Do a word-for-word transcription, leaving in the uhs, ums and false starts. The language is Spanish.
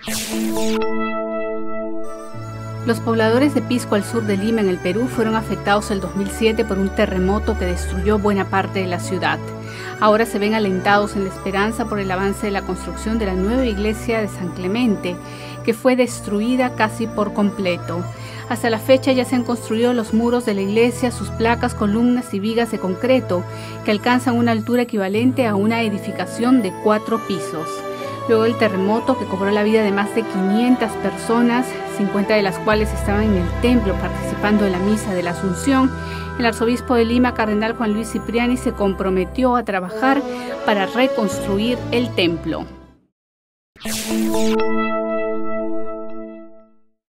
Los pobladores de Pisco, al sur de Lima, en el Perú, fueron afectados el dos mil siete por un terremoto que destruyó buena parte de la ciudad. Ahora se ven alentados en la esperanza por el avance de la construcción de la nueva iglesia de San Clemente, que fue destruida casi por completo. Hasta la fecha ya se han construido los muros de la iglesia, sus placas, columnas y vigas de concreto, que alcanzan una altura equivalente a una edificación de cuatro pisos. Luego del terremoto, que cobró la vida de más de quinientas personas, cincuenta de las cuales estaban en el templo participando en la misa de la Asunción, el arzobispo de Lima, cardenal Juan Luis Cipriani, se comprometió a trabajar para reconstruir el templo.